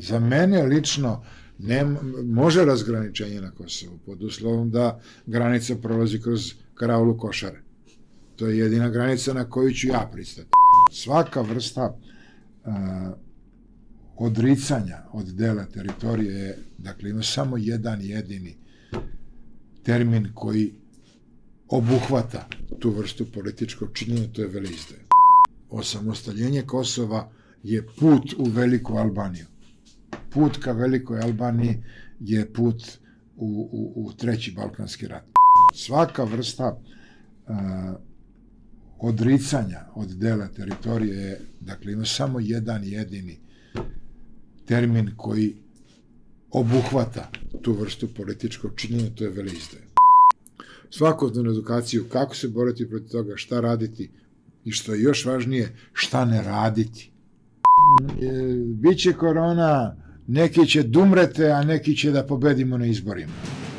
Za mene lično može razgraničenje na Kosovu, pod uslovom da granica prolazi kroz karaulu Košare. To je jedina granica na koju ću ja pristati. Svaka vrsta odricanja od dela teritorije je, dakle, ima samo jedan jedini termin koji obuhvata tu vrstu političkog činjenja, to je veleizdaja. Osamostaljenje Kosova je put u Veliku Albaniju. Put ka Velikoj Albaniji je put u Treći Balkanski rat. Svaka vrsta odricanja od dela teritorije je, dakle, ima samo jedan jedini termin koji obuhvata tu vrstu političkog činjenja, to je veleizdaja. Svakodnevnu edukaciju, kako se boriti protiv toga, šta raditi i što je još važnije, šta ne raditi. Biće korona, neki će da umrete, a neki će da pobedimo na izborima.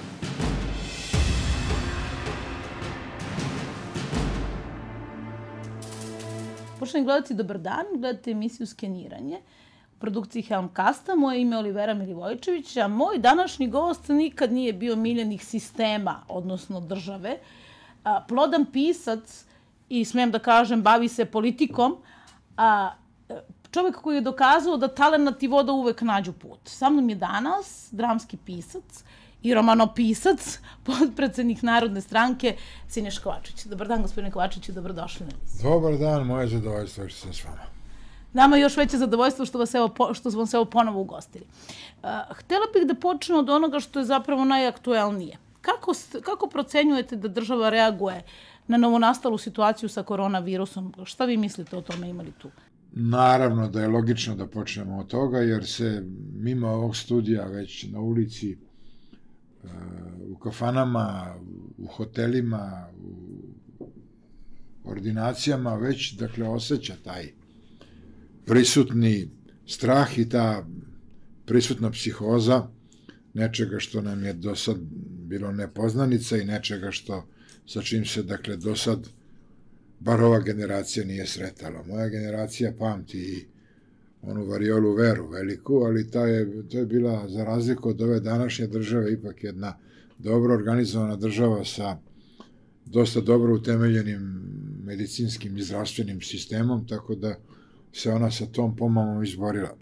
Počnem gledati Dobar dan, gledate emisiju Skeniranje u produkciji Helmcasta. Moje ime je Olivera Milivojčević, a moj današnji gost nikad nije bio miljenik sistema, odnosno države. Plodan pisac i, smem da kažem, bavi se politikom, čovjek koji je dokazao da talenat i voda uvek nađu put. Sa mnom je danas dramski pisac i romanopisac, potpredsednik Narodne stranke, Siniša Kovačević. Dobar dan, gospodine Kovačeviću, dobrodošli na emisiju. Dobar dan, moje zadovoljstvo što sam s vama. Nama je još veće zadovoljstvo što smo se ovo ugostili. Htela bih da počnem od onoga što je zapravo najaktuelnije. Kako procenjujete da država reaguje na novonastalu situaciju sa koronavirusom? Šta vi mislite o tome, imali tu? Naravno da je logično da počnemo od toga, jer se mimo ovog studija već na ulici, u kafanama, u hotelima, u ordinacijama već, dakle, osjeća taj prisutni strah i ta prisutna psihoza nečega što nam je do sad bilo nepoznanica i nečega sa čim se, dakle, do sad bar ova generacija nije sretala. Moja generacija pamti i onu variolu veru veliku, ali to je bila, za razliku od ove današnje države, ipak jedna dobro organizovana država sa dosta dobro utemeljenim medicinskim i zdravstvenim sistemom, tako da se ona sa tom pomamom izborila.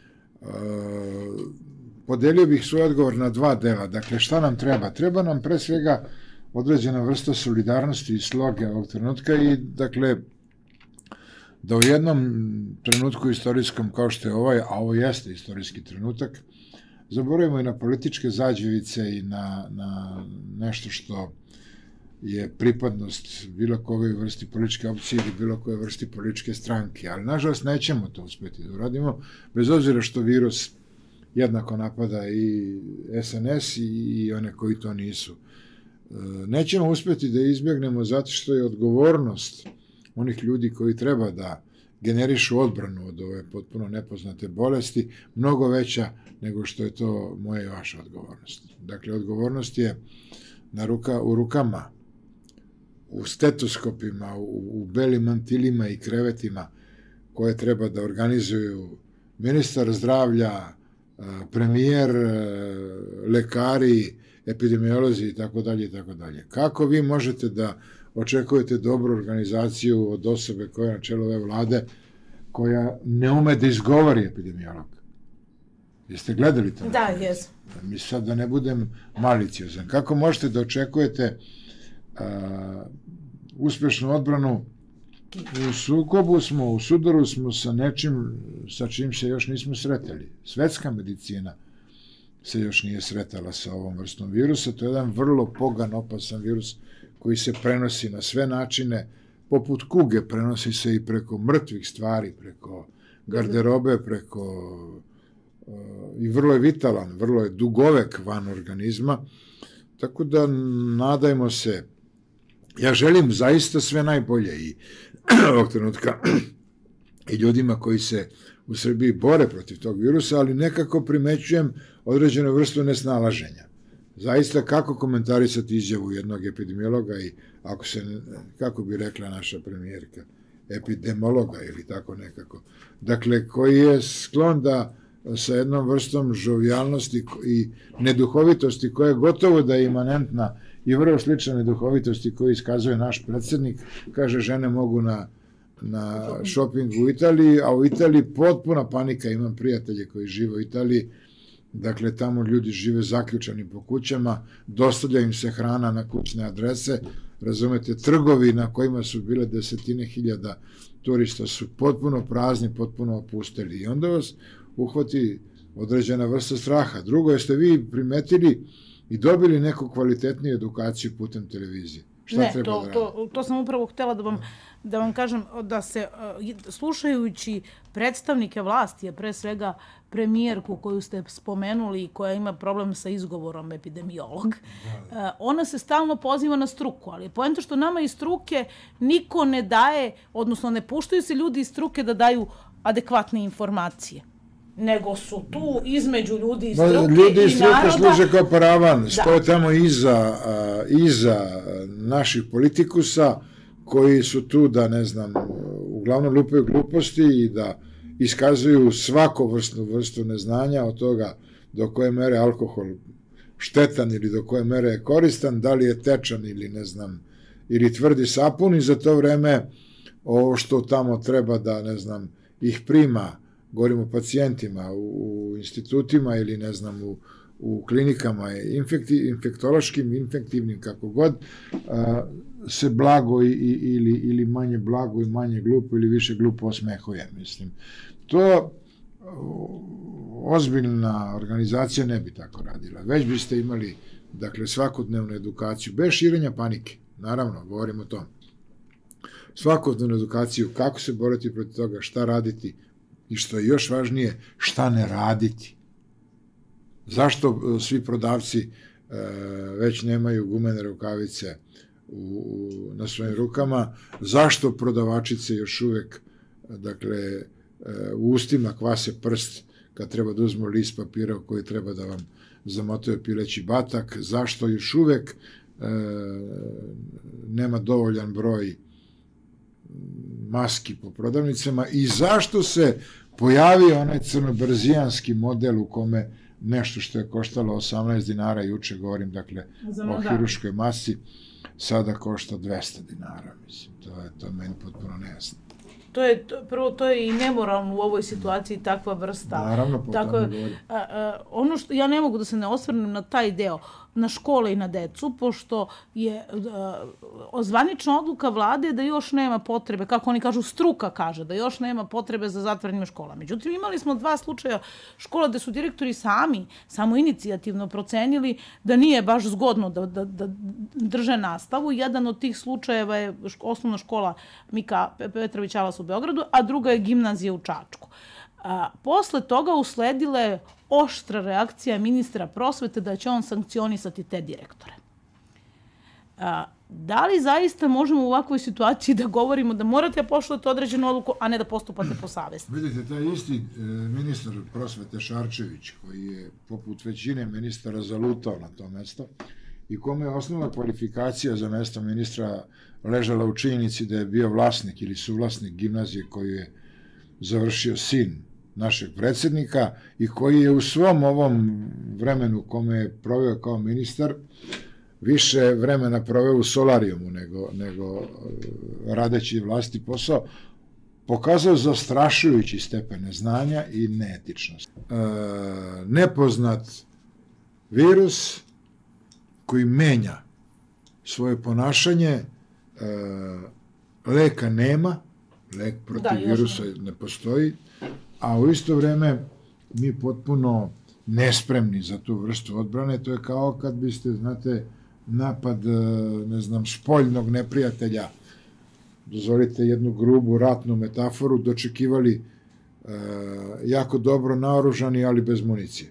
Podelio bih svoj odgovor na dva dela. Dakle, šta nam treba? Treba nam pre svega određena vrsta solidarnosti i sloge ovog trenutka i, dakle, da u jednom trenutku istorijskom kao što je ovaj, a ovo jeste istorijski trenutak, zaboravimo i na političke zađevice i na nešto što je pripadnost bilo kojoj vrsti političke opcije ili bilo kojoj vrsti političke stranke. Ali, nažalost, nećemo to uspjeti da uradimo, bez obzira što virus jednako napada i SNS i one koji to nisu. Nećemo uspjeti da izbjegnemo zato što je odgovornost onih ljudi koji treba da generišu odbranu od ove potpuno nepoznate bolesti mnogo veća nego što je to moja i vaša odgovornost. Dakle, odgovornost je u rukama, u stetoskopima, u belim mantilima i krevetima koje treba da organizuju ministar zdravlja, premijer, lekari, epidemiolozi i tako dalje i tako dalje. Kako vi možete da očekujete dobru organizaciju od osobe koja je na čelu ove vlade, koja ne ume da izgovori epidemiolog? Jeste gledali to? Da, jesam. Mi sad da ne budem maliciozan. Kako možete da očekujete uspešnu odbranu? U sukobu smo, u sudaru smo sa nečim sa čim se još nismo sretali. Svetska medicina se još nije sretala sa ovom vrstom virusa. To je jedan vrlo pogan, opasan virus koji se prenosi na sve načine. Poput kuge prenosi se i preko mrtvih stvari, preko garderobe, i vrlo je vitalan, vrlo je dugovek van organizma. Tako da nadajmo se. Ja želim zaista sve najbolje i ovog trenutka i ljudima koji se u Srbiji bore protiv tog virusa, ali nekako primećujem određenu vrstu nesnalaženja. Zaista, kako komentarisati izjavu jednog epidemiologa i, kako bi rekla naša premijerka, epidemiologa ili tako nekako, dakle, koji je sklon da sa jednom vrstom žovijalnosti i neduhovitosti koja je gotovo da je imanentna i vrlo slična neduhovitosti koju iskazuje naš predsjednik. Kaže, žene mogu na šoping u Italiji, a u Italiji potpuna panika. Imam prijatelje koji žive u Italiji, dakle tamo ljudi žive zaključani po kućama, dostavlja im se hrana na kućne adrese, razumete, trgovi na kojima su bile desetine hiljada turista su potpuno prazni, potpuno opusteli i onda vas uhvati određena vrsta straha. Drugo, jeste vi primetili i dobili neku kvalitetniju edukaciju putem televizije? Ne, to sam upravo htjela da vam kažem, da se slušajući predstavnike vlasti, a pre svega premijerku koju ste spomenuli i koja ima problem sa izgovorom epidemiolog, ona se stalno poziva na struku, ali poenta što nama iz struke niko ne daje, odnosno ne puštaju se ljudi iz struke da daju adekvatne informacije, nego su tu između ljudi iz struke i naroda. Ljudi iz struke služe kao paravan, stoje tamo iza naših politikusa koji su tu da, ne znam, uglavnom lupaju gluposti i da iskazuju svakovrsnu vrstu neznanja od toga do koje mere alkohol štetan ili do koje mere je koristan, da li je tečan ili, ne znam, ili tvrdi sapun i za to vreme ovo što tamo treba da, ne znam, ih prima, govorimo o pacijentima u institutima ili, ne znam, u klinikama infektološkim, infektivnim, kako god, se blago ili manje blago i manje glupo ili više glupo osmehuje, mislim. To ozbiljna organizacija ne bi tako radila. Već biste imali, dakle, svakodnevnu edukaciju, bez širenja panike, naravno, govorimo o tom. Svakodnevnu edukaciju, kako se boriti protiv toga, šta raditi i što je još važnije, šta ne raditi. Zašto svi prodavci već nemaju gumene rukavice na svojim rukama? Zašto prodavačice još uvek, dakle, u ustima kvase prst kad treba da uzmu list papira koji treba da vam zamotaju pileći batak? Zašto još uvek nema dovoljan broj maski po prodavnicama i zašto se pojavio onaj crnobrzijanski model u kome nešto što je koštalo 18 dinara juče, govorim, dakle, o hiruškoj masi, sada košta 200 dinara, mislim, to je meni potpuno nejasno. Prvo, to je i nemoralno u ovoj situaciji takva vrsta. Naravno, po tome govorim. Ono što, ja ne mogu da se ne osvrnem na taj deo, na škole i na decu, pošto je zvanična odluka vlade da još nema potrebe, kako oni kažu, struka kaže, da još nema potrebe za zatvaranjem škola. Međutim, imali smo 2 slučaja škola gde su direktori samo inicijativno procenili da nije baš zgodno da drže nastavu. Jedan od tih slučajeva je osnovna škola Mika Petrović Alas u Beogradu, a druga je gimnazija u Čačku. Posle toga usledila je oštra reakcija ministra prosvete da će on sankcionisati te direktore. Da li zaista možemo u ovakvoj situaciji da govorimo da morate poštovati određenu odluku, a ne da postupate po savesti? Vidite, taj isti ministar prosvete Šarčević, koji je poput većine ministara zalutao na to mesto i kome je osnovna kvalifikacija za mesto ministra ležala u činjenici da je bio vlasnik ili suvlasnik gimnazije koju je završio sin našeg predsjednika i koji je u svom ovom vremenu kome je proveo kao ministar više vremena proveo u solarijumu nego radeći vlasti posao, pokazao zastrašujući stepen neznanja i neetičnost. Nepoznat virus koji menja svoje ponašanje, leka nema, lek protiv virusa ne postoji, a u isto vreme mi potpuno nespremni za tu vrstu odbrane. To je kao kad biste, znate, napad, ne znam, spoljnog neprijatelja, dozvolite jednu grubu ratnu metaforu, dočekivali jako dobro naoružani, ali bez municije.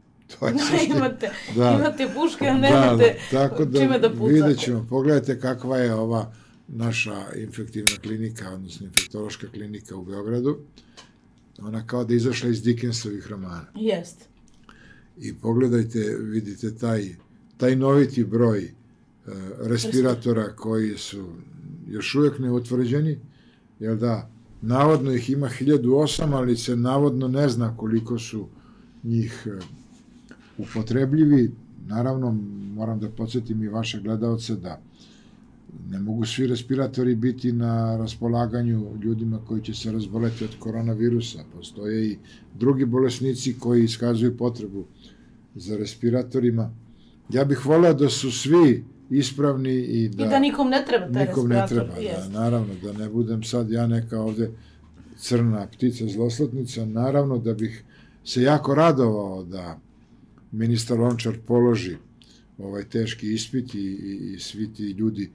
Imate puške, a nemate čime da pucate. Vidjet ćemo, pogledajte kakva je ova naša infektivna klinika, odnosno infektološka klinika u Beogradu. Ona kao da je izašla iz Dickensovih romana. Jest. I pogledajte, vidite taj noviti broj respiratora koji su još uvijek neutvrđeni, jer da, navodno ih ima 1008, ali se navodno ne zna koliko su njih upotrebljivi. Naravno, moram da podsjetim i vaše gledalce da ne mogu svi respiratori biti na raspolaganju ljudima koji će se razboleti od koronavirusa. Postoje i drugi bolesnici koji iskazuju potrebu za respiratorima. Ja bih voleo da su svi ispravni i da nikom ne treba taj respirator. Nikom ne treba, naravno, da ne budem sad ja neka ovde crna ptica zloslotnica. Naravno da bih se jako radovao da ministar Lončar položi ovaj teški ispit i svi ti ljudi,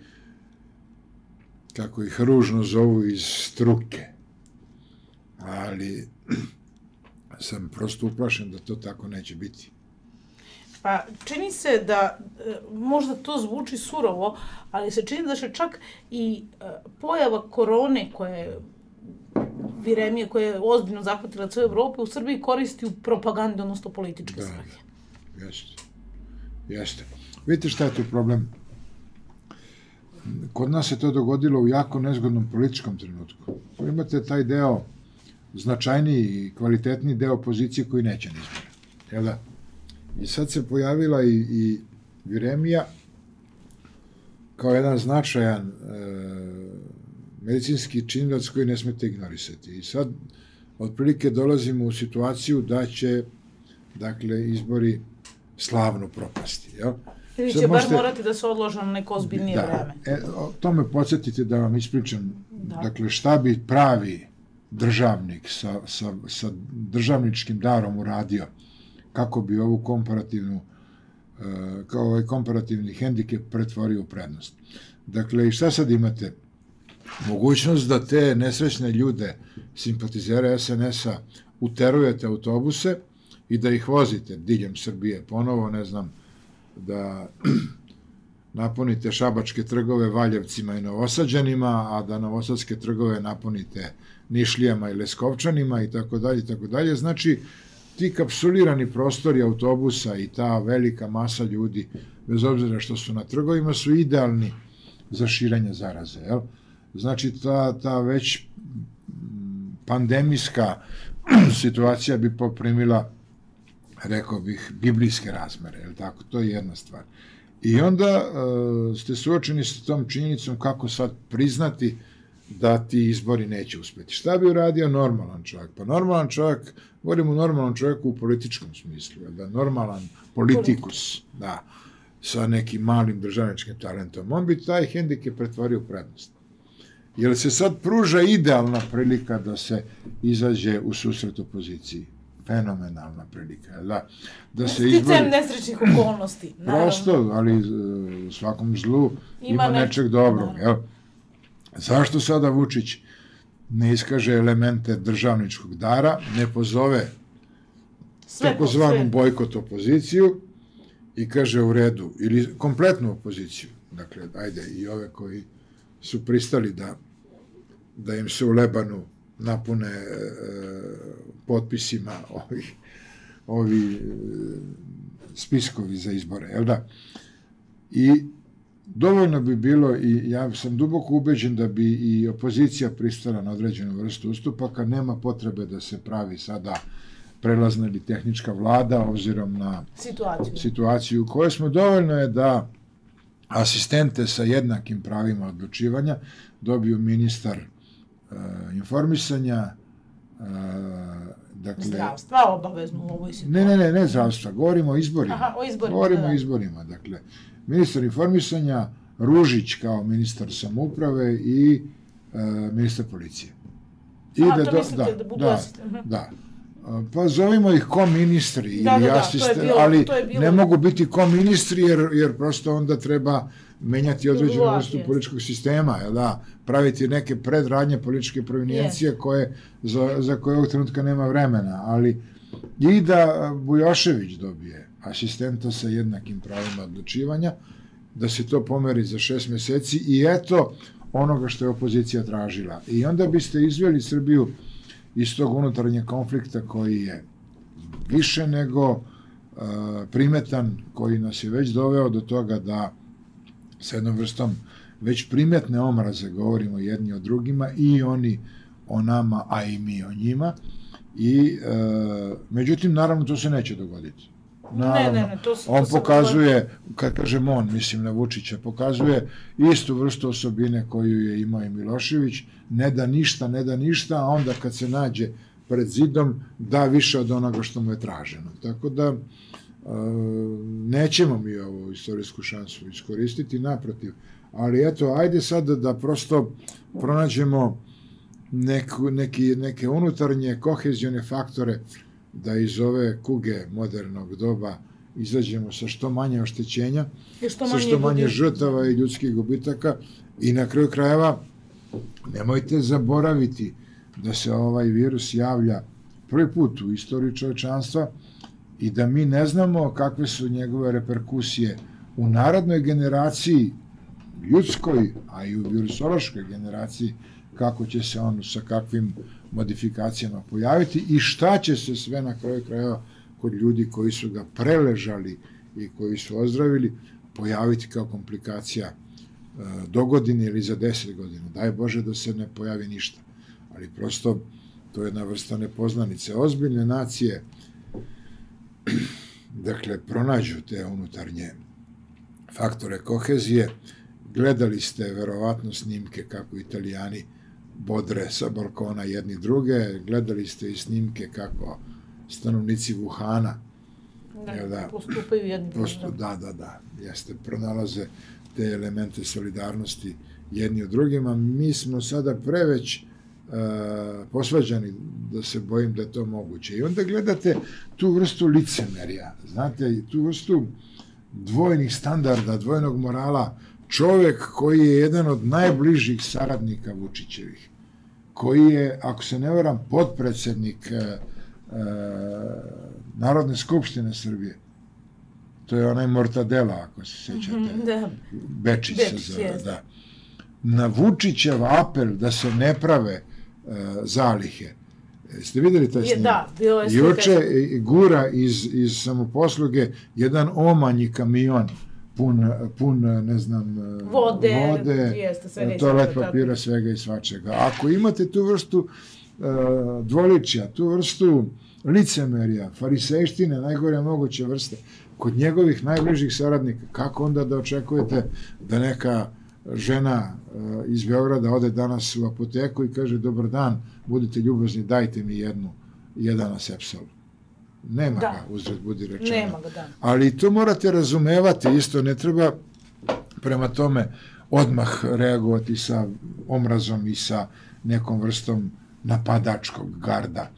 kako ih ružno zovu, iz struke. Ali sam prosto uplašen da to tako neće biti. Pa čini se da, možda to zvuči surovo, ali se čini da se čak i pojava korone viremije koja je ozbiljno zahvatila cijelu Evropu, u Srbiji koristi u propagandi, odnosno političke svrhe. Jeste. Vidite šta je tu problem? Kod nas se to dogodilo u jako nezgodnom političkom trenutku. Imate taj deo, značajniji i kvalitetniji deo opozicije koji neće na izbore. Jel da? I sad se pojavila i viremija kao jedan značajan medicinski činilac koji ne smete ignorisati. I sad, otprilike, dolazimo u situaciju da će, dakle, izbori slavno propasti. Jel? Ili će bar morati da se odlože na neko ozbiljnije vreme. To me podsjetite da vam ispričam, dakle, šta bi pravi državnik sa državničkim darom uradio, kako bi ovu komparativni hendikep pretvorio u prednost. Dakle, i šta sad imate? Mogućnost da te nesrećne ljude, simpatizere SNS-a, uterujete autobuse i da ih vozite diljem Srbije ponovo, ne znam, da napunite šabačke trgove Valjevcima i Novosađanima, a da novosadske trgove napunite Nišlijama i Leskovčanima i tako dalje, i tako dalje. Znači, ti kapsulirani prostori autobusa i ta velika masa ljudi, bez obzira što su na trgovima, su idealni za širenje zaraze. Znači, ta već pandemijska situacija bi poprimila, rekao bih, biblijske razmere. To je jedna stvar. I onda ste suočeni s tom činjenicom kako sad priznati da ti izbori neće uspeti. Šta bi uradio normalan čovjek? Pa normalan čovjek, govorimo o normalnom čovjeku u političkom smislu, da normalan politikus, da, sa nekim malim državničkim talentom, on bi taj hendikep pretvorio u prednost. Jer se sad pruža idealna prilika da se izađe u susret opoziciji. Fenomenalna prilika, da se izbori... Sticajem nesrećnih okolnosti, naravno. Prosto, ali u svakom zlu ima nečeg dobrog, jel? Zašto sada Vučić ne iskaže elemente državničkog dara, ne pozove takozvanu bojkot opoziciju i kaže u redu, ili kompletnu opoziciju, dakle, ajde, i ove koji su pristali da im se u Lebanu napune potpisima ovi spiskovi za izbore, jel da? I dovoljno bi bilo, i ja sam duboko ubeđen da bi i opozicija pristala na određenu vrstu ustupaka, nema potrebe da se pravi sada prelazna ili tehnička vlada, obzirom na situaciju u kojoj smo. Dovoljno je da asistente sa jednakim pravima odlučivanja dobiju ministar informisanja, dakle... Zdravstva, obavezno u ovoj situaciji. Ne zdravstva, govorimo o izborima. Aha, o izborima, govorimo o izborima, dakle, ministar informisanja, Ružić kao ministar samouprave i ministar policije. To mislite da budu asistenti? Da. Pa zovimo ih ko-ministri ili asistenti, ali ne mogu biti ko-ministri jer prosto onda treba menjati određenu vrstu političkog sistema, praviti neke predradnje političke provinijencije za koje ovog trenutka nema vremena, ali i da Bujošević dobije asistenta sa jednakim pravima odlučivanja, da se to pomeri za 6 meseci i eto onoga što je opozicija tražila. I onda biste izveli Srbiju iz tog unutarnjeg konflikta koji je više nego primetan, koji nas je već doveo do toga da sa jednom vrstom već primetne omraze govorimo jedni o drugima i oni o nama, a i mi o njima. I, međutim, naravno, to se neće dogoditi. Naravno, on se pokazuje, kad kažem on, mislim na Vučića, pokazuje istu vrstu osobine koju je imao i Milošević, ne da ništa, a onda kad se nađe pred zidom, da više od onoga što mu je traženo. Tako da, nećemo mi ovu istorijsku šansu iskoristiti, naprotiv. Ali eto, ajde sad da prosto pronađemo neke unutarnje kohezijone faktore da iz ove kuge modernog doba izađemo sa što manje oštećenja, sa što manje žrtava i ljudskih gubitaka i na kraju krajeva nemojte zaboraviti da se ovaj virus javlja prvi put u istoriji čovečanstva i da mi ne znamo kakve su njegove reperkusije u narodnoj generaciji, ljudskoj, a i u virusološkoj generaciji, kako će se on sa kakvim modifikacijama pojaviti i šta će se sve na kraju krajeva kod ljudi koji su ga preležali i koji su ozdravili pojaviti kao komplikacija do godine ili za 10 godina. Daj Bože da se ne pojavi ništa. Ali prosto to je jedna vrsta nepoznanice. Ozbiljne nacije, dakle, pronađu te unutarnje faktore kohezije. Gledali ste verovatno snimke kako Italijani bodre sa balkona jedni druge, gledali ste i snimke kako stanovnici Wuhana postupaju jedni drugim. Da, jeste, pronalaze te elemente solidarnosti jedni od drugima. Mi smo sada preveć posvađani da se bojim da je to moguće. I onda gledate tu vrstu licemerja, znate, tu vrstu dvojnih standarda, dvojnog morala, čovek koji je jedan od najbližih saradnika Vučićevih, koji je, ako se ne varam, potpredsednik Narodne skupštine Srbije. To je onaj Mortadela, ako se sjećate. Bečić se zove, da. Na Vučićev apel da se ne prave zalihe. Ste vidjeli taj snimak? Da, bilo je slika. Juče gura iz samoposluge jedan omanji kamion pun, ne znam, vode, toalet papira, svega i svačega. Ako imate tu vrstu dvoličja, tu vrstu licemerja, farisejštine, najgore moguće vrste, kod njegovih najbližih saradnika, kako onda da očekujete da neka žena iz Beograda ode danas u apoteku i kaže dobar dan, budite ljubazni, dajte mi jedan asepsol. Nema ga, uzred budi rečeno. Nema ga, da. Ali to morate razumevati, isto ne treba prema tome odmah reagovati sa omrazom i sa nekom vrstom napadačkog garda.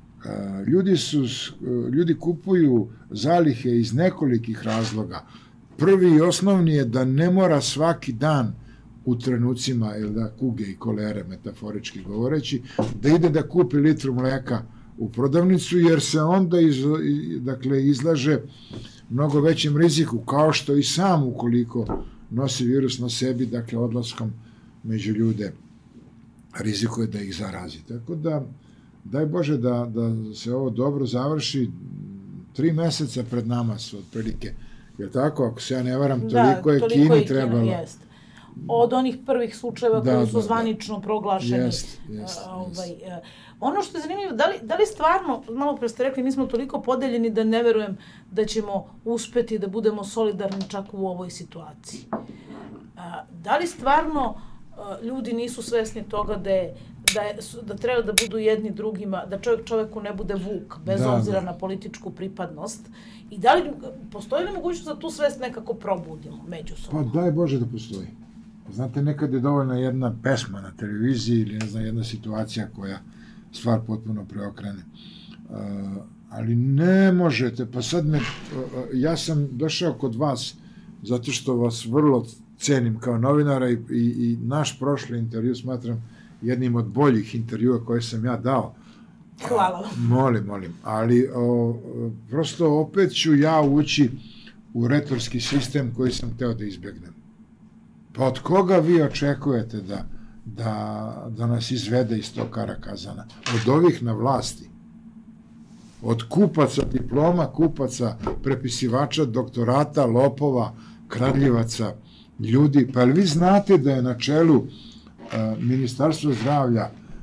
Ljudi kupuju zalihe iz nekolikih razloga. Prvi i osnovni je da ne mora svaki dan u trenucima kuge i kolere, metaforički govoreći, da ide da kupi litru mleka u prodavnicu, jer se onda izlaže mnogo većem riziku, kao što i sam ukoliko nosi virus na sebi, dakle odlaskom među ljude, rizikuje da ih zarazi. Tako da, daj Bože da se ovo dobro završi. 3 meseca pred nama su otprilike. Jer tako, ako se ja ne varam, toliko je Kini trebalo. Od onih prvih slučajeva koji su zvanično proglašeni. Ono što je zanimljivo, da li stvarno, malo pre ste rekli, mi smo toliko podeljeni da ne verujem da ćemo uspeti da budemo solidarni čak u ovoj situaciji. Da li stvarno ljudi nisu svesni toga da treba da budu jedni drugima, da čoveku ne bude vuk, bez obzira na političku pripadnost. I da li postoji li mogućnost da tu svest nekako probudimo međusobno? Pa daj Bože da postoji. Znate, nekad je dovoljna jedna pesma na televiziji ili ne znam, jedna situacija koja stvar potpuno preokrene. Ali ne možete, pa sad ja sam došao kod vas zato što vas vrlo cenim kao novinara i naš prošli intervju smatram jednim od boljih intervjua koje sam ja dao. Hvala vam. Molim. Ali prosto opet ću ja ući u retorski sistem koji sam hteo da izbjegnem. Pa od koga vi očekujete da nas izvede iz tog karakazana? Od ovih na vlasti. Od kupaca diploma, kupaca prepisivača, doktorata, lopova, kradljivaca, ljudi. Pa li vi znate da je na čelu Ministarstva zdravlja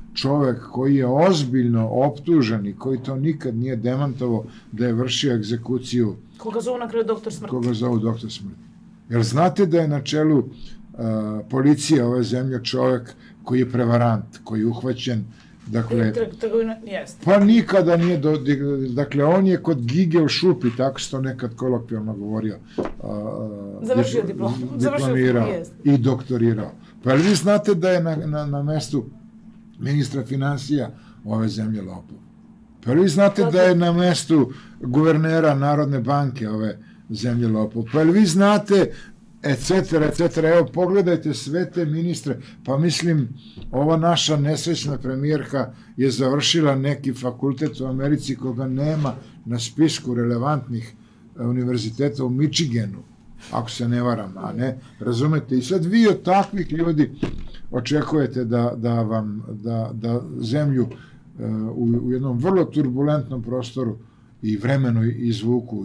čovek koji je ozbiljno optužen i koji to nikad nije demantovao da je vršio egzekuciju. Koga zovu na kraju doktor smrti. Koga zovu doktor smrti. Jer znate da je na čelu policije ove zemlje čovek koji je prevarant, koji je uhvaćen, dakle, pa nikada nije, dakle, on je kod Gige u šupi, tako se to nekad kolokvijalno govorio, završio diplomirao i doktorirao. Pa vi znate da je na mestu ministra finansija ove zemlje lopov? Pa vi znate da je na mestu guvernera Narodne banke ove zemlje lopov? Pa vi znate, etc. Evo, pogledajte sve te ministre. Pa mislim, ova naša nesrećna premijerka je završila neki fakultet u Americi koga nema na spisku relevantnih univerziteta u Michiganu, ako se ne varam, a ne, razumete? I sad vi od takvih ljudi očekujete da zemlju u jednom vrlo turbulentnom prostoru i vremenu izvuku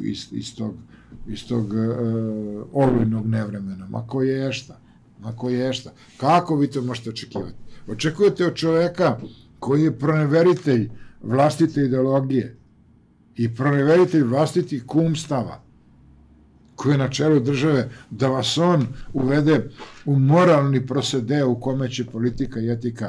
iz tog olujnog nevremena. Ma ko je šta? Kako vi to možete očekivati? Očekujete od čoveka koji je proneveritelj vlastite ideologije i proneveritelj vlastitih kumstava, koji je na čelu države, da vas on uvede u moralni prosedeo u kome će politika i etika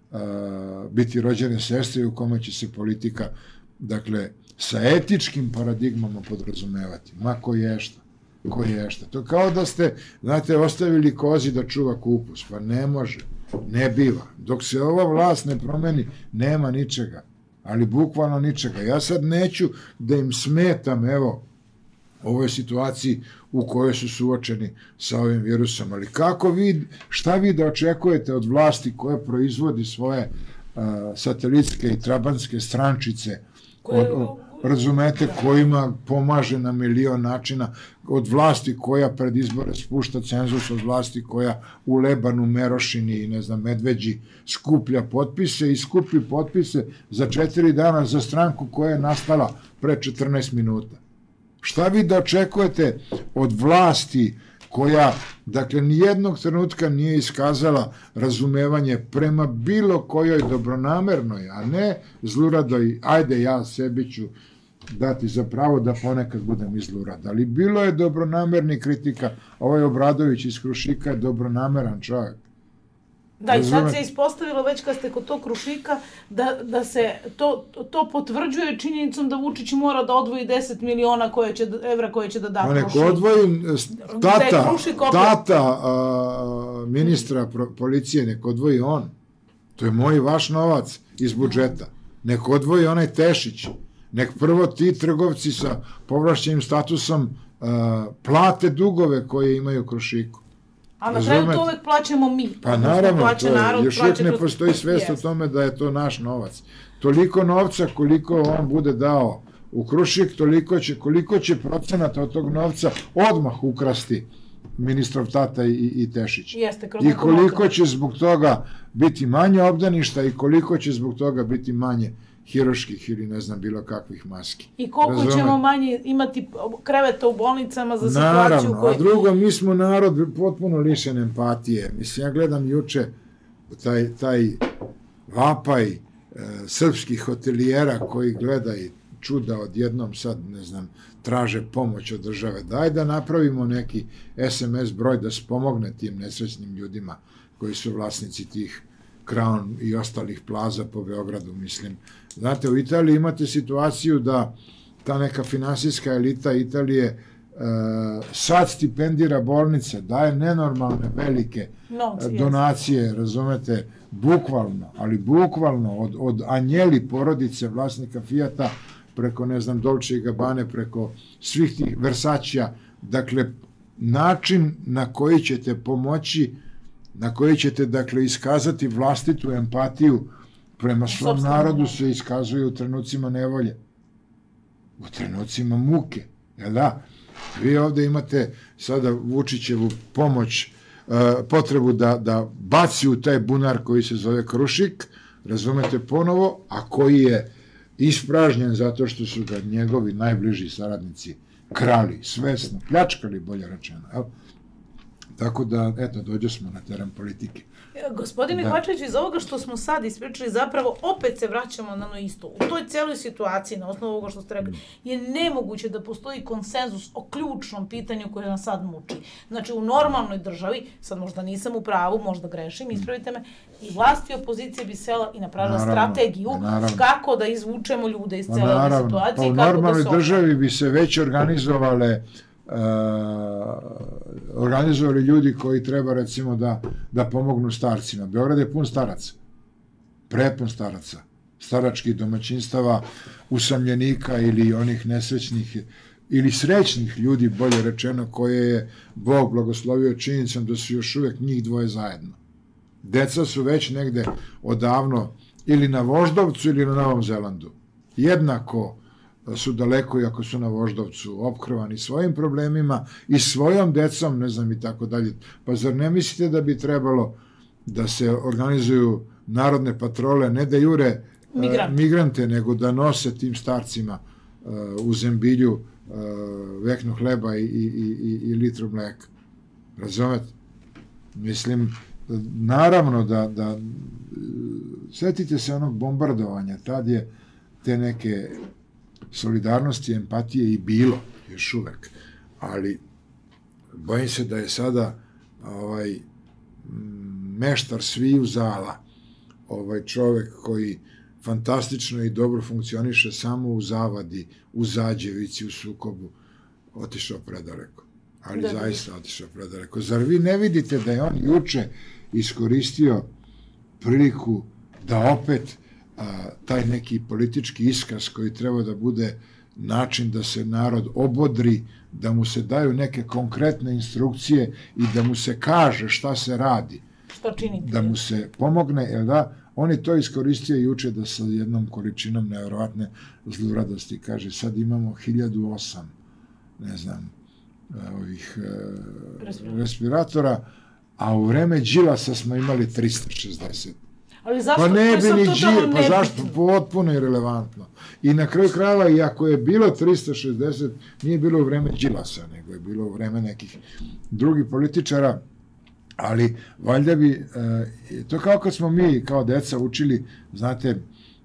biti rođene sestre i u kome će se politika, dakle, sa etičkim paradigmama podrazumevati. Ma ko je šta? To kao da ste, znate, ostavili kozi da čuva kupus. Pa ne može, ne biva. Dok se ova vlast ne promeni, nema ničega. Ali bukvalno ničega. Ja sad neću da im smetam, evo, ovoj situaciji u kojoj su suočeni sa ovim virusom. Ali šta vi da očekujete od vlasti koja proizvodi svoje satelitske i trabanske strančice, razumete, kojima pomaže na milion načina, od vlasti koja pred izbore spušta cenzus, od vlasti koja u Lebanu, Merošini i ne znam, Medveđi skuplja potpise i skupi potpise za 4 dana za stranku koja je nastala pre 14 minuta. Šta vi da očekujete od vlasti koja, dakle, nijednog trenutka nije iskazala razumevanje prema bilo kojoj dobronamernoj, a ne zluradoj, ajde ja sebi ću dati za pravo da ponekad budem i zlurad, ali bilo je dobronamerni kritika, ovaj Obradović iz Krušika je dobronameran čovjek. Da, i sad se ispostavilo već kad ste kod tog Krušika da se to potvrđuje činjenicom da Vučić mora da odvoji 10 miliona evra koje će da da Krušiku. Neko odvoji tata ministra policije, neko odvoji on. To je moj i vaš novac iz budžeta. Neko odvoji onaj Tešić. Nek prvo ti trgovci sa povlašćenim statusom plate dugove koje imaju Krušiku. A na kraju to uvek plaćamo mi. Pa naravno, još uvijek ne postoji svest o tome da je to naš novac. Toliko novca koliko on bude dao u Krušik, koliko će procenata od tog novca odmah ukrasti ministrov tata i Tešić. I koliko će zbog toga biti manje obdaništa i koliko će zbog toga biti manje hiruških ili ne znam bilo kakvih maski. I koliko ćemo manje imati kreveta u bolnicama za situaciju koju... Naravno, a drugo, mi smo narod potpuno lišen empatije. Mislim, ja gledam juče taj vapaj srpskih hotelijera koji gleda i čuda odjednom sad, ne znam, traže pomoć od države. Daj da napravimo neki SMS broj da se pomogne tim nesrećnim ljudima koji su vlasnici tih Crown i ostalih plaza po Beogradu, mislim. Znate, u Italiji imate situaciju da ta neka finansijska elita Italije sad stipendira bolnice, daje nenormalne velike donacije, razumete, bukvalno, ali bukvalno od Anjeli porodice vlasnika Fijata preko, ne znam, Dolce i Gabbane, preko svih tih Versacija, dakle, način na koji ćete pomoći, na koji ćete, dakle, iskazati vlastitu empatiju prema svom narodu se iskazuje u trenucima nevolje, u trenucima muke, jel da? Vi ovde imate sada Vučićevu pomoć, potrebu da baci u taj bunar koji se zove Krušik, razumete, ponovo, a koji je ispražnjen zato što su ga njegovi najbliži saradnici krali, svesno, pljačkali, bolje rečeno, jel? Tako da, eto, dođe smo na teren politike. Gospodine Kovačeviću, iz ovoga što smo sad ispričali, zapravo opet se vraćamo na ono isto. U toj cijeloj situaciji, na osnovu ovoga što ste rekli, je nemoguće da postoji konsenzus o ključnom pitanju koje nas sad muči. Znači, u normalnoj državi, sad možda nisam u pravu, možda grešim, ispravite me, i vlast i opozicija bi sela i napravila strategiju kako da izvučemo ljude iz cijele ove situacije. U normalnoj državi bi se već organizovali ljudi koji treba, recimo, da pomognu starcima. Beograd je pun staraca, prepun staraca, staračkih domaćinstava, usamljenika ili onih nesrećnih ili srećnih ljudi, bolje rečeno, koje je Bog blagoslovio činjenicom da su još uvijek njih dvoje zajedno. Deca su već negde odavno ili na Voždovcu ili na Novom Zelandu. Jednako su daleko, iako su na Voždovcu, opkrvani svojim problemima i svojom decom, ne znam, i tako dalje. Pa zar ne mislite da bi trebalo da se organizuju narodne patrole, ne da jure migrante, nego da nose tim starcima u zembilju veknu hleba i litru mleka? Razumete? Mislim, naravno da sjetite se onog bombardovanja, tad je te neke solidarnosti, empatije i bilo, još uvek. Ali bojim se da je sada meštar sviju zala, čovek koji fantastično i dobro funkcioniše samo u zavadi, u zađevici, u sukobu, otišao predaleko. Ali zaista otišao predaleko. Zar vi ne vidite da je on juče iskoristio priliku da opet taj neki politički iskaz koji treba da bude način da se narod obodri, da mu se daju neke konkretne instrukcije i da mu se kaže šta se radi, da mu se pomogne, jer da, on je to iskoristio juče da sa jednom količinom nevjerovatne zluradosti kaže sad imamo 1008, ne znam, ovih respiratora, a u vreme Đilasa smo imali 360. Ali zašto? Pa ne bi ni Đilasa, pa zašto? Potpuno irelevantno. I na kraju krajeva, iako je bilo 360, nije bilo u vreme Đilasa, nego je bilo u vreme nekih drugih političara, ali valjda bi, to kao kad smo mi kao deca učili, znate,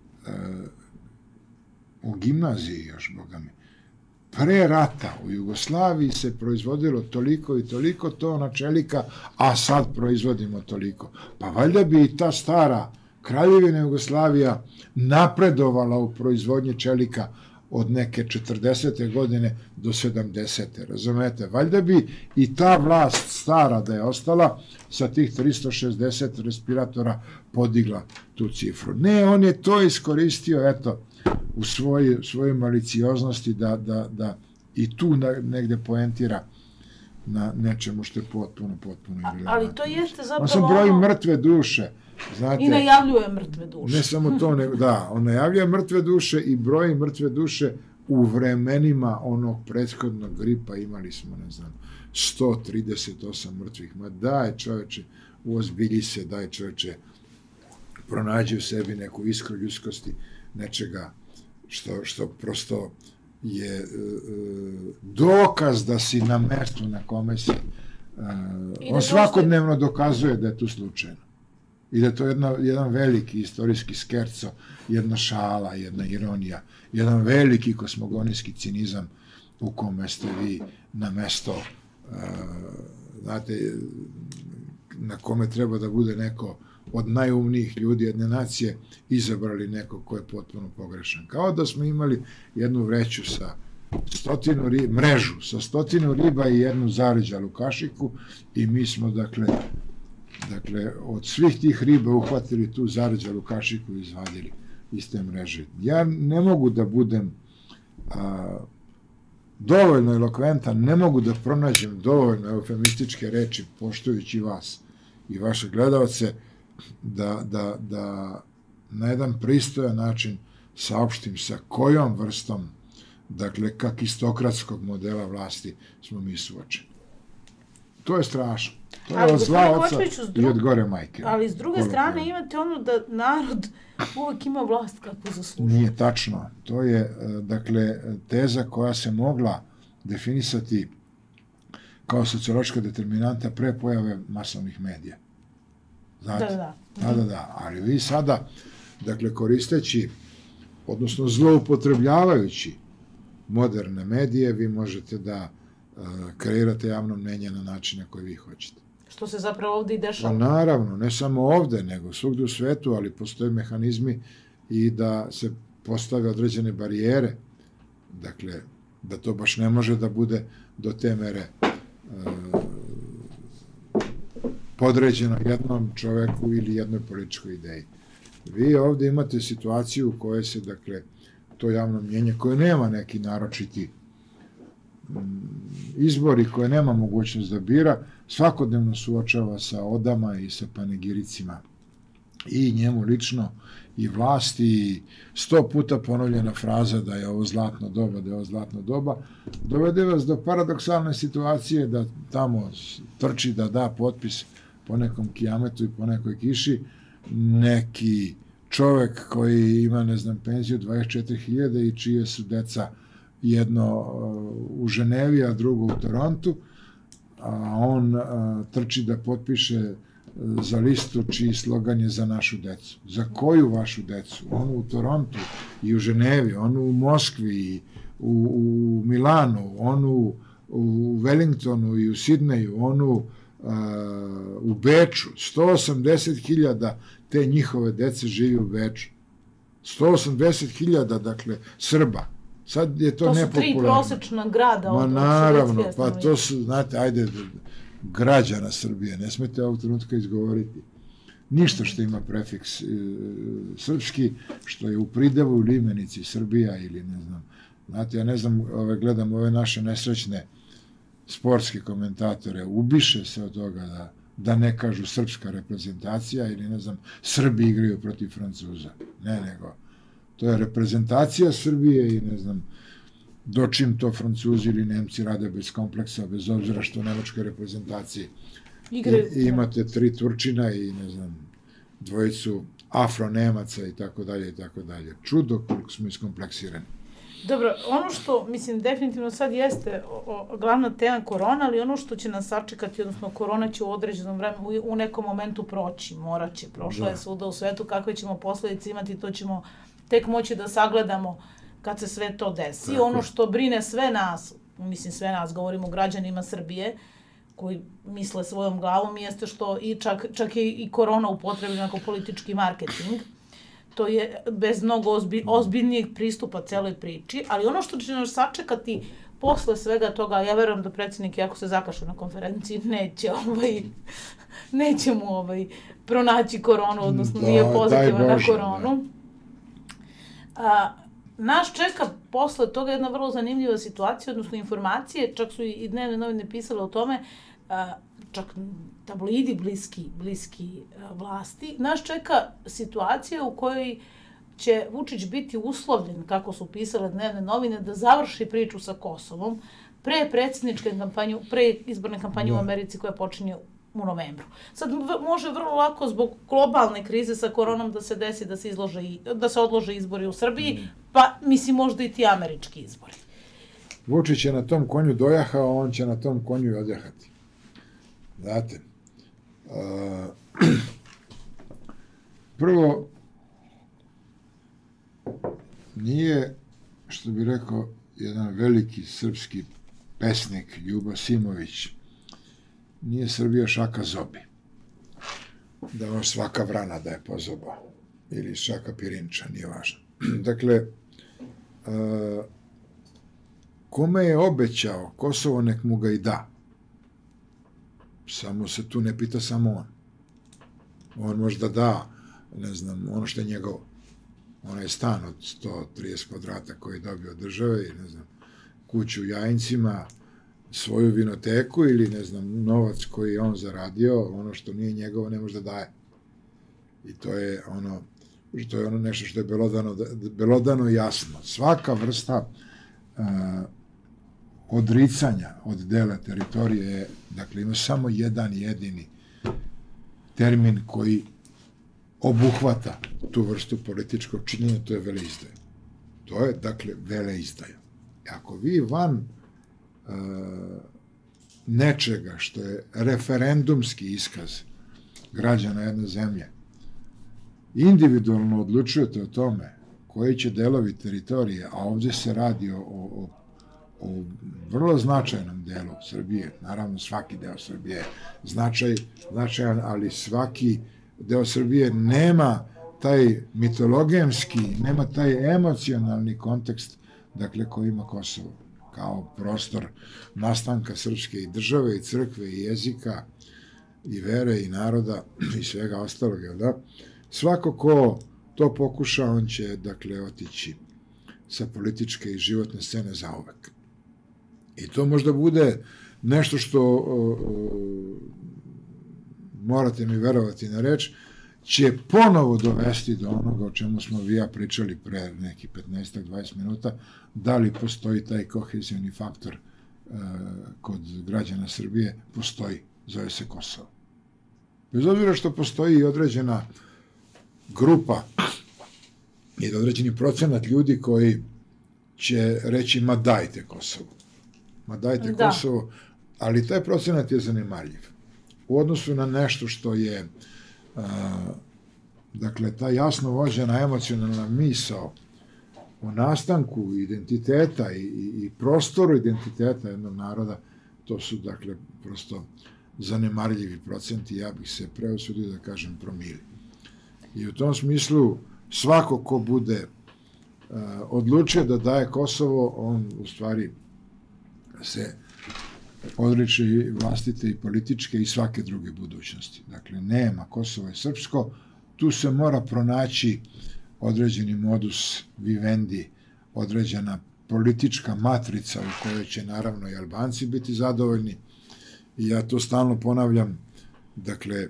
u gimnaziji još, boga mi, pre rata u Jugoslaviji se proizvodilo toliko i toliko tona čelika, a sad proizvodimo toliko. Pa valjda bi i ta stara Kraljevina Jugoslavija napredovala u proizvodnji čelika od neke 40. godine do 70. Razumete? Valjda bi i ta vlast stara da je ostala sa tih 360 respiratora podigla tu cifru. Ne, on je to iskoristio, eto, u svojoj malicioznosti da i tu negde poentira na nečemu što je potpuno irelevantno. Ali to jeste zapravo... On sam broji mrtve duše. Znate, i najavljuje mrtve duše. Ne samo to, nego da, on najavljuje mrtve duše i broji mrtve duše u vremenima onog prethodnog gripa imali smo, ne znam, 138 mrtvih. Ma daj čoveče, uozbilji se, daj čoveče, pronađi u sebi neku iskru ljudskosti, nečega što prosto je dokaz da si na mestu na kome si. On svakodnevno dokazuje da je tu slučajno. I da je to jedan veliki istorijski skerco, jedna šala, jedna ironija, jedan veliki kosmogonijski cinizam u kome ste vi na mesto, znate, na kome treba da bude neko od najumnijih ljudi jedne nacije, izabrali neko ko je potpuno pogrešan. Kao da smo imali jednu vreću sa mrežu sa 100 riba i jednu zaleđalu kašiku i mi smo, dakle, od svih tih riba uhvatili tu zaleđalu kašiku i izvadili iz te mreže. Ja ne mogu da budem dovoljno elokventan, ne mogu da pronađem dovoljno eufemističke reči, poštujući vas i vaše gledalce, da na jedan pristojan način saopštim sa kojom vrstom, dakle, kakistokratskog modela vlasti smo mi suočeni. To je strašno. To je od zla oca i od gore majke. Ali s druge strane imate ono da narod uvek ima vlast kako zaslužuje. Nije tačno. To je, dakle, teza koja se mogla definisati kao sociološka determinanta pre pojave masovnih medija. Znate? Da. Ali vi sada, dakle, koristeći, odnosno zloupotrebljavajući moderne medije, vi možete da kreirate javno mnenje na način na koji vi hoćete. Što se zapravo ovde i dešava? Pa naravno, ne samo ovde, nego svugde u svetu, ali postoje mehanizmi i da se postave određene barijere, dakle, da to baš ne može da bude do te mere podređeno jednom čoveku ili jednoj političkoj ideji. Vi ovde imate situaciju u kojoj se, dakle, to javno mnjenje, koje nema neki naročiti izbori, koje nema mogućnost da bira, svakodnevno suočava sa odama i sa panegiricima i njemu lično i vlasti, i 100 puta ponovljena fraza da je ovo zlatno doba, da je ovo zlatno doba, dovede vas do paradoksalne situacije da tamo trči da da potpis po nekom kijametu i po nekoj kiši neki čovek koji ima, ne znam, penziju 24.000 i čije su deca jedno u Ženevi, a drugo u Torontu, a on trči da potpiše za listu čiji slogan je za našu decu. Za koju vašu decu? Onu u Torontu i u Ženevi, onu u Moskvi, u Milanu, onu u Wellingtonu i u Sidneju, onu u Beču. 180.000 te njihove dece živi u Beču. 180.000, dakle, Srba. Sad je to nepopularno. To su 3 prosečna grada. Ma naravno, pa to su, znate, ajde, građana Srbije, ne smete ovog trenutka izgovoriti. Ništa što ima prefiks srpski, što je u pridevu ili imenici Srbija ili ne znam. Znate, ja ne znam, gledam ove naše nesrećne sportske komentatore, ubiše se od toga da ne kažu srpska reprezentacija ili ne znam, Srbi igraju protiv Francuza. Ne, nego to je reprezentacija Srbije i ne znam, dočim to Francuzi ili Nemci rade bez kompleksa, bez obzira što u nemačkoj reprezentaciji imate 3 Turčina i ne znam, 2 Afro-Nemaca i tako dalje i tako dalje. Čudo koliko smo iskompleksirani. Dobro, ono što, mislim, definitivno sad jeste glavna tema korona, ali ono što će nas sačekati, odnosno korona će u određenom vremenu, u nekom momentu proći, morat će, prošla je svuda u svetu, kakve ćemo posledice imati, to ćemo tek moći da sagledamo kad se sve to desi. Tako. Ono što brine sve nas, mislim sve nas, govorimo o građanima Srbije, koji misle svojom glavom, jeste što i čak je i korona upotrebljena kao politički marketing. To je bez mnogo ozbiljnijeg pristupa celoj priči, ali ono što će nas sačekati posle svega toga, ja verujem da predsjednik, ako se zakaše na konferenciji, neće mu pronaći koronu, odnosno nije pozitivan na koronu. Nas čeka posle toga jedna vrlo zanimljiva situacija, odnosno informacije, čak su i dnevne novine pisale o tome, čak tabloidi bliski vlasti. Nas čeka situacija u kojoj će Vučić biti uslovljen, kako su pisale dnevne novine, da završi priču sa Kosovom pre izborne kampanje u Americi koja počinje u novembru. Sad može vrlo lako zbog globalne krize sa koronom da se desi da se odlože izbori u Srbiji, pa mislim možda i ti američki izbori. Vučić je na tom konju dojahao, on će na tom konju i odjahati. Znate, prvo, nije, što bi rekao jedan veliki srpski pesnik Ljubo Simović, nije Srbija šaka zobi, da on svaka vrana da je pozobao, ili šaka pirinča, nije važno. Dakle, kome je obećao Kosovo, nek mu ga i da. Samo se tu ne pita samo on. On možda da, ne znam, ono što je njegovo. Onaj stan od 130 kvadrata koji je dobio od države i, ne znam, kuću u Jajincima, svoju vinoteku ili, ne znam, novac koji je on zaradio, ono što nije njegovo ne može da daje. I to je ono nešto što je belodano jasno. Svaka vrsta odricanja od dela teritorije je, dakle, ima samo jedan jedini termin koji obuhvata tu vrstu političkog činjenja, to je veleizdaja. To je, dakle, veleizdaja. Ako vi van nečega što je referendumski iskaz građana jedne zemlje, individualno odlučujete o tome koji će delovi teritorije, a ovdje se radi o vrlo značajnom delu Srbije, naravno svaki deo Srbije je značajan, ali svaki deo Srbije nema taj mitologemski, nema taj emocionalni kontekst, dakle, koji ima Kosovo, kao prostor nastanka srpske i države, i crkve, i jezika, i vere, i naroda, i svega ostalog, jel da? Svako ko to pokuša, on će, dakle, otići sa političke i životne scene zauvek. I to možda bude nešto što, morate mi verovati na reč, će ponovo dovesti do onoga o čemu smo vi ja pričali pre neki 15-20 minuta, da li postoji taj kohezivni faktor kod građana Srbije, postoji, zove se Kosovo. Bez obzira što postoji određena grupa i određeni procenat ljudi koji će reći, ma dajte Kosovo. Ma dajte Kosovo, ali taj procenat je zanemarljiv. U odnosu na nešto što je, dakle, ta jasno vođena emocionalna misao o nastanku identiteta i prostoru identiteta jednog naroda, to su, dakle, prosto zanemarljivi procenti, ja bih se preusudio da kažem promili. I u tom smislu svako ko bude odlučio da daje Kosovo, on u stvari se odriče i vlastite i političke i svake druge budućnosti. Dakle, nema, Kosovo je srpsko, tu se mora pronaći određeni modus vivendi, određena politička matrica u kojoj će naravno i Albanci biti zadovoljni. I ja to stalno ponavljam, dakle,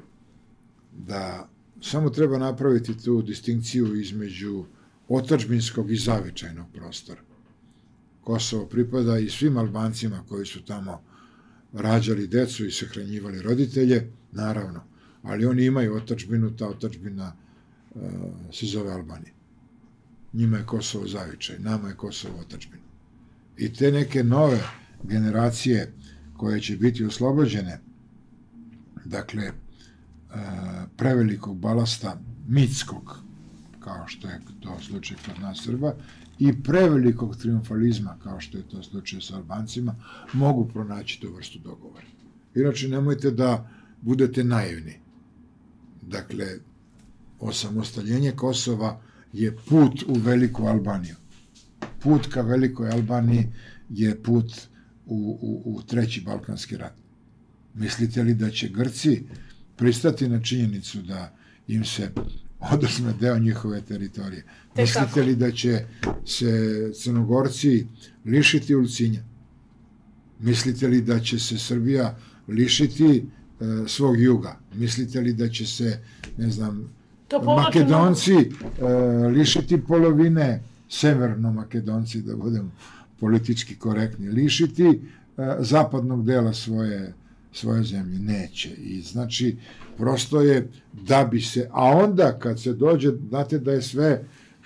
da samo treba napraviti tu distinkciju između otadžbinskog i zavičajnog prostora. Kosovo pripada i svim Albancima koji su tamo rađali decu i sahranjivali roditelje, naravno, ali oni imaju otadžbinu, ta otadžbina se zove Albanija. Njima je Kosovo zavičaj, nama je Kosovo otadžbina. I te neke nove generacije koje će biti oslobođene, dakle, prevelikog balasta mitskog, kao što je to slučaj kod nas Srba, i prevelikog triumfalizma, kao što je to slučaj sa Albancima, mogu pronaći tu vrstu dogovora. Inače, nemojte da budete naivni. Dakle, osamostaljenje Kosova je put u Veliku Albaniju. Put ka Velikoj Albaniji je put u Treći Balkanski rat. Mislite li da će Grci pristati na činjenicu da im se oduzme deo njihove teritorije? Mislite li da će se Crnogorci lišiti Ulcinja? Mislite li da će se Srbija lišiti svog juga? Mislite li da će se, ne znam, Makedonci lišiti polovine, severno-makedonci, da budem politički korektni, lišiti zapadnog dela svoje zemlje? Neće. I znači, prosto je da bi se, a onda kad se dođe, znate da je sve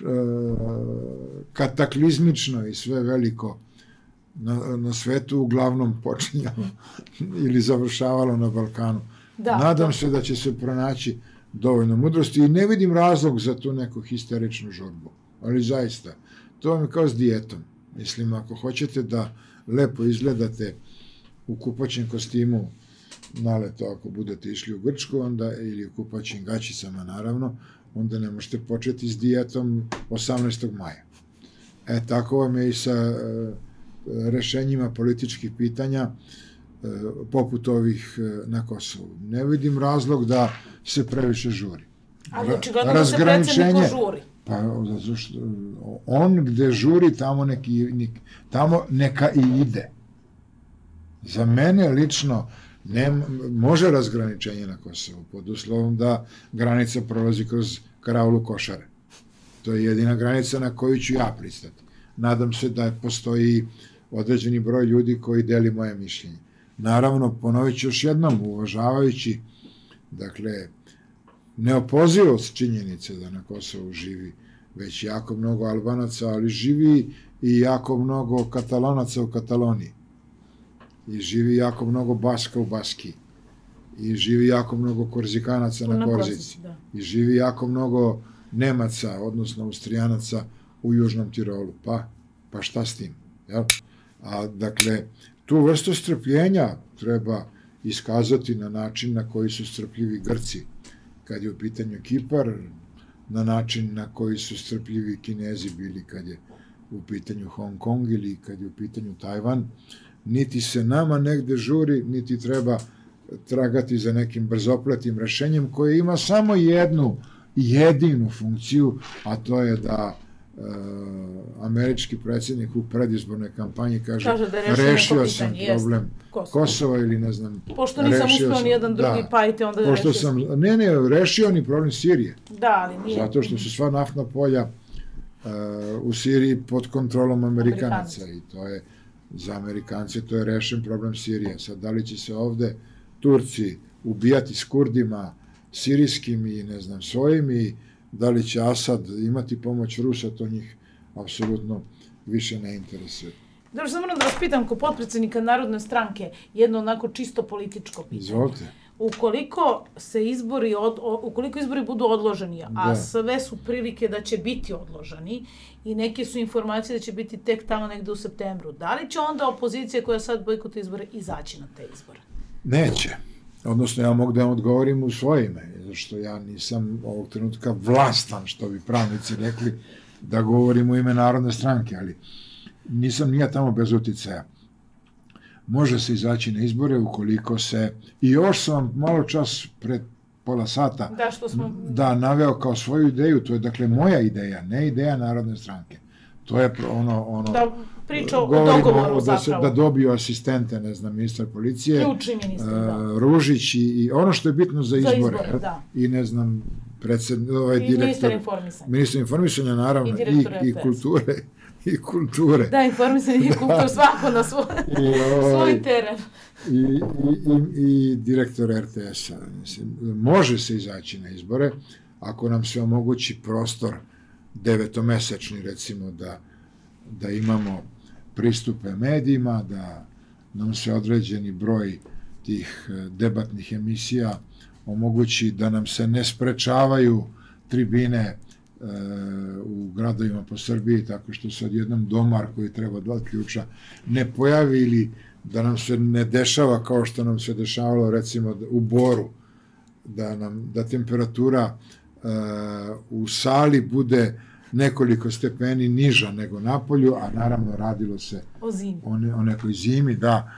kataklizmično i sve veliko na svetu uglavnom počinjalo ili završavalo na Balkanu. Nadam se da će se pronaći dovoljno mudrosti i ne vidim razlog za tu neku histeričnu žurbu. Ali zaista, to vam je kao s dijetom. Mislim, ako hoćete da lepo izgledate u kupaćem kostimu naleto, ako budete išli u Grčku, onda, ili u kupaćim gaćicama, naravno, onda ne možete početi s dijetom 18. maja. Tako vam je i sa rešenjima političkih pitanja poput ovih na Kosovu. Ne vidim razlog da se previše žuri. Ali očigledno da se predsjednik žuri. Pa, on gde žuri, tamo neka i ide. Za mene lično može razgraničenje na Kosovu, pod uslovom da granica prolazi kroz karaulu Košare. To je jedina granica na koju ću ja pristati. Nadam se da postoji određeni broj ljudi koji deli moje mišljenje. Naravno, ponovit ću još jednom, uvažavajući, dakle, neopozivost činjenice da na Kosovu živi već jako mnogo Albanaca, ali živi i jako mnogo Katalonaca u Kataloniji. i živi jako mnogo Baska u Baskiji, i živi jako mnogo Korzikanaca na Korzici, i živi jako mnogo Nemaca, odnosno Austrijanaca u Južnom Tirolu. Pa šta s tim? Jel? A dakle, tu vrstu strpljenja treba iskazati na način na koji su strpljivi Grci kad je u pitanju Kipar, na način na koji su strpljivi Kinezi bili kad je u pitanju Hong Kong ili kad je u pitanju Tajvan. Niti se nama negde žuri, niti treba tragati za nekim brzopletim rešenjem koje ima samo jednu jedinu funkciju, a to je da američki predsjednik u predizbornoj kampanji kaže da rešio sam problem Kosova ili ne znam. Pošto nisam uspio ni jedan drugi, pa i te onda rešio sam. Ne, rešio ni problem Sirije. Da, ali nije. Zato što su sva naftna polja u Siriji pod kontrolom Amerikanaca i to je, za Amerikance to je rešen problem Sirije. Sad, da li će se ovde Turci ubijati s Kurdima, sirijskim i ne znam svojim i da li će Asad imati pomoć Rusa, to njih apsolutno više ne interesuje. Dobro, samo moram da vas pitam, ko potpredsjednika Narodne stranke, jedno onako čisto političko pitanje. Izvolite. Ukoliko izbori budu odloženi, a sve su prilike da će biti odloženi i neke su informacije da će biti tek tamo negde u septembru, da li će onda opozicija koja sad bojkotuje izbore izaći na te izbore? Neće. Odnosno, ja mogu da vam odgovorim u svoje ime, zašto ja nisam ovog trenutka vlastan, što bi pravnici rekli, da govorim u ime Narodne stranke, ali nisam nija tamo bez uticaja. Može se izaći na izbore ukoliko se, i još sam vam malo čas pred pola sata naveo kao svoju ideju, to je dakle moja ideja, ne ideja Narodne stranke. To je ono da priča o dogovoru zapravo. Da dobiju asistente, ne znam, ministar policije, ključni ministar, da. Ružić i ono što je bitno za izbore. Da. I ne znam, ministar informisanja. Ministar informisanja, naravno, i kulture. I kulture. Da, informisanje i kulture, svako na svoj teren. I direktor RTS-a. Može se izaći na izbore ako nam se omogući prostor 9-mesečni, recimo, da imamo pristupe medijima, da nam se određeni broj tih debatnih emisija omogući, da nam se ne sprečavaju tribine u gradovima po Srbiji, tako što se odjednom domar koji treba 2 ključa ne pojavi, ili da nam se ne dešava kao što nam se dešavalo recimo u Boru, da temperatura u sali bude nekoliko stepeni niža nego napolju, a naravno radilo se o nekoj zimi, da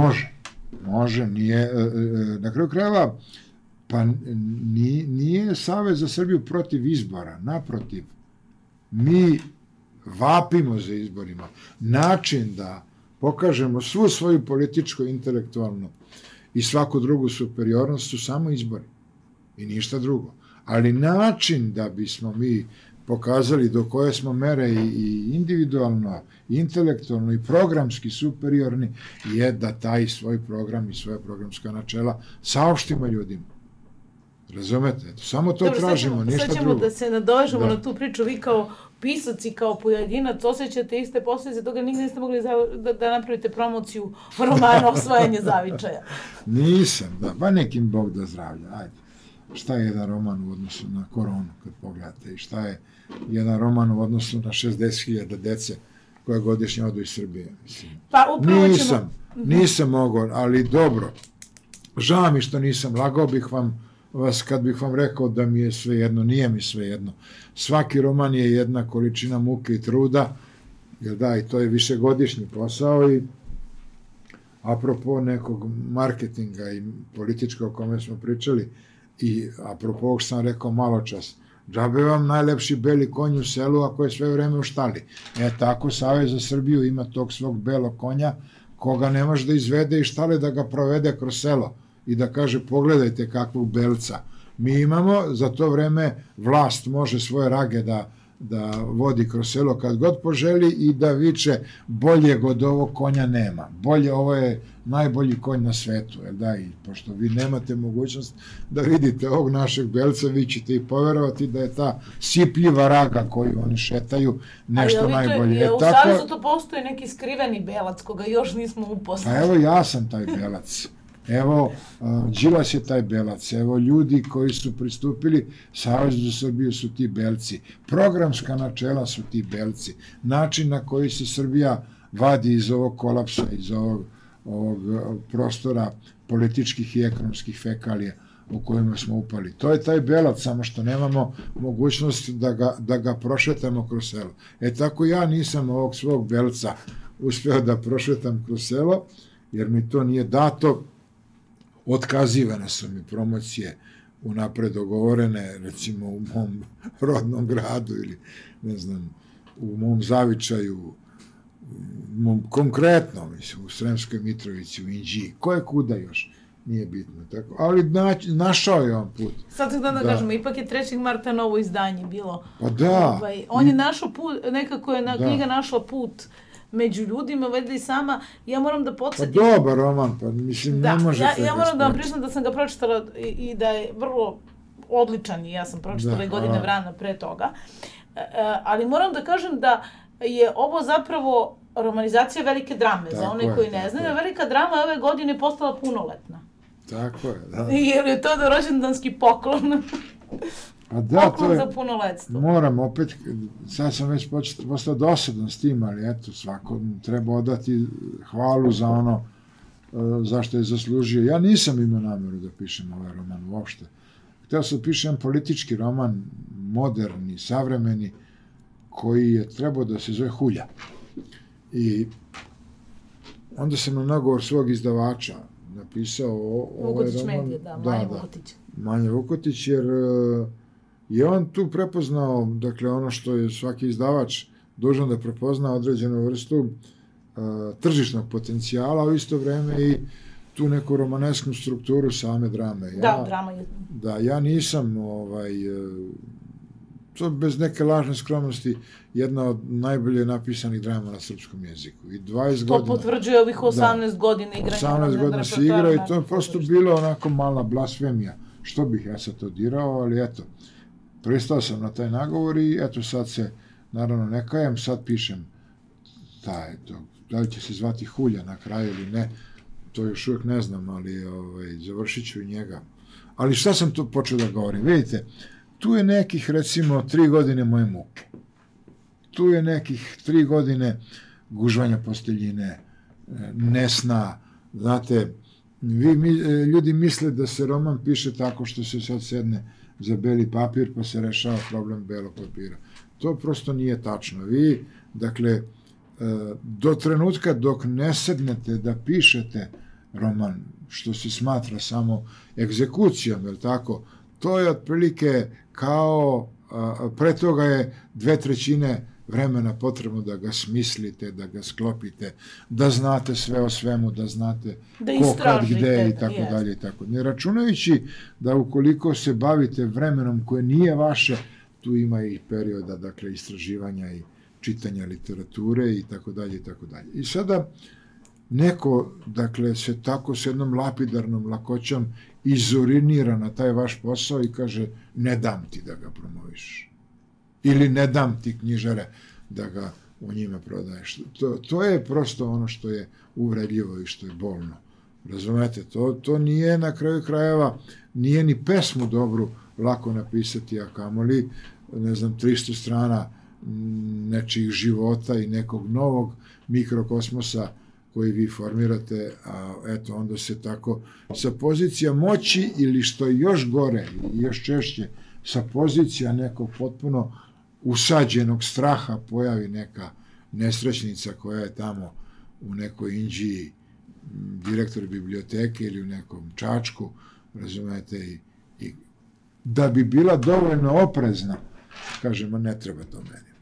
može, nije, na kraju krajeva, pa nije Savez za Srbiju protiv izbora, naprotiv, mi vapimo za izborima. Način da pokažemo svu svoju političku, intelektualnu i svaku drugu superiornost su samo izbori i ništa drugo. Ali način da bismo mi pokazali do koje smo mere i individualno, i intelektualno, i programski superiorni, je da taj svoj program i svoje programska načela saopštimo ljudima. Razumete? Samo to tražimo, ništa drugo. Sad ćemo da se nadovežemo na tu priču. Vi kao pisac i kao pojedinac osjećate iste posljedice toga, nigde niste mogli da napravite promociju romana Osvajanje zavičaja. Nisam, da, ba nekim Bog da zdravlja, ajde. Šta je jedan roman u odnosu na koronu, kad pogledate, i šta je jedan roman u odnosu na 60.000 dece koja godišnje odu iz Srbije, mislim. Pa upravo ćemo... Nisam mogao, ali dobro. Žao mi što nisam, lagao bih vas kad bih vam rekao da mi je sve jedno, nije mi sve jedno. Svaki roman je jedna količina muke i truda, jer da, i to je višegodišnji posao, i apropo nekog marketinga i politička o kome smo pričali, i apropo ovog sam rekao malo čas, džabe vam najlepši beli konj u selu ako je sve vreme u štali. Tako Savez za Srbiju ima tog svog belog konja koga ne može da izvede iz štale, da ga provede kroz selo i da kaže pogledajte kakvog belca. Mi imamo, za to vreme vlast može svoje rage da vodi kroz selo kad god poželi i da viče boljeg od ovog konja nema. Bolje, ovo je najbolji konj na svetu. Da, i pošto vi nemate mogućnost da vidite ovog našeg belca, vi ćete i poverovati da je ta sipljiva raga koju oni šetaju nešto najbolje. U Savezu to postoji neki skriveni belac koga još nismo upoznali. Pa evo ja sam taj belac. Evo, Đilas je taj belac, evo ljudi koji su pristupili Savezu za Srbiju su ti belci, programska načela su ti belci, način na koji se Srbija vadi iz ovog kolapsa, iz ovog prostora političkih i ekonomskih fekalija u kojima smo upali. To je taj belac, samo što nemamo mogućnost da ga prošetamo kroz selo. Tako ja nisam ovog svog belca uspeo da prošetam kroz selo, jer mi to nije dato. Otkazivane su mi promocije unapred dogovorene, recimo u mom rodnom gradu ili, ne znam, u mom zavičaju, konkretno, mislim, u Sremskoj Mitrovici, u Inđiji, koje kuda još, nije bitno. Tako. Ali našao je on put. Sad ću da kažemo, ipak je 3. marta novo izdanje bilo. Pa da. On je našao put, nekako je knjiga našla put među ljudima, valjda i sama, ja moram da podsjetim... Pa dobar roman, pa mislim, ne možete... Ja moram da vam priznam da sam ga pročitala i da je vrlo odličan i ja sam pročitala i godine vrana pre toga. Ali moram da kažem da je ovo zapravo romanizacija velike drame, za one koji ne znaju. Velika drama ove godine postala punoletna. Tako je, da. Jer je to rođendanski poklon. A da, poklon za punoletstvo. Moram opet, sad sam već postao dosadan s tim, ali eto, svako treba odati hvalu za ono zašto je zaslužio. Ja nisam imao nameru da pišem ovaj roman uopšte. Hteo sam da pišem politički roman, moderni, savremeni, koji je trebao da se zove Hulja. I onda sam na nagovor svog izdavača napisao ovaj roman. Vukotić Medija, Manja Vukotić. Manja Vukotić, jer je on tu prepoznao, dakle, ono što je svaki izdavač dužan da prepozna određenu vrstu tržišnog potencijala, a u isto vreme i tu neku romanesku strukturu same drame. Drama je. Da, ja nisam, to bez neke lažne skromnosti, jedna od najbolje napisanih drama na srpskom jeziku. I 20 godina... To potvrđuje ovih 18 godina igranja. 18 godina se igra i to je prosto bilo onako mala blasfemija. Što bih ja sad to dirao, ali eto, pristao sam na taj nagovor i eto sad se, naravno, ne kajem, sad pišem da li će se zvati Hulja na kraju ili ne, to još uvijek ne znam, ali završit ću i njega. Ali šta sam tu počeo da govorim? Vidite, tu je nekih, recimo, 3 godine moje muke. Tu je nekih 3 godine gužvanja posteljine, nesna, znate, ljudi misle da se roman piše tako što se sad sedne za beli papir pa se rešava problem belog papira. To prosto nije tačno. Vi, dakle, do trenutka dok ne sednete da pišete roman, što se smatra samo egzekucijom, je li tako, to je otprilike kao, pre toga je 2/3 vremena potrebno da ga smislite, da ga sklopite, da znate sve o svemu, da znate ko, kad, gde i tako dalje i tako. Ne računajući da ukoliko se bavite vremenom koje nije vaše, tu ima i perioda, dakle, istraživanja i čitanja literature i tako dalje i tako dalje. I sada neko, dakle, se tako s jednom lapidarnom lakoćom izurinira na taj vaš posao i kaže ne dam ti da ga promoviš. Ili ne dam ti knjižare da ga u njime prodaješ. To je prosto ono što je uvredljivo i što je bolno. Razumete? To nije na kraju krajeva, nije ni pesmu dobru lako napisati, a kamoli, ne znam, 300 strana nečijih života i nekog novog mikrokosmosa koji vi formirate, a eto, onda se tako sa pozicija moći ili što je još gore i još češće sa pozicija nekog potpuno usađenog straha pojavi neka nesrećnica koja je tamo u nekoj Inđiji direktor biblioteke ili u nekom Čačku, razumete, i da bi bila dovoljno oprezna, kažemo, ne treba to meni.